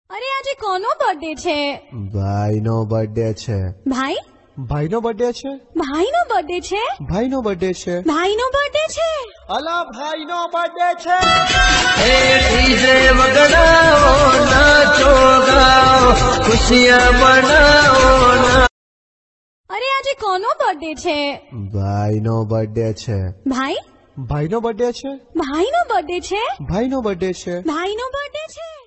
અરે આજે કોનો બર્થડે છે? ભાઈનો બર્થડે છે. ભાઈ? ભાઈનો બર્થડે છે. ભાઈનો બર્થડે છે? ભાઈનો બર્થડે છે. ભાઈનો બર્થડે છે? અલા ભાઈનો બર્થડે છે. એ ડીજે વગાડો નાચો ગાઓ ખુશિયાં મનાવો ના. અરે આજે કોનો બર્થડે છે? ભાઈનો બર્થડે છે. ભાઈ? ભાઈનો બર્થડે છે. ભાઈનો બર્થડે છે? ભાઈનો બર્થડે છે. ભાઈનો બર્થડે છે?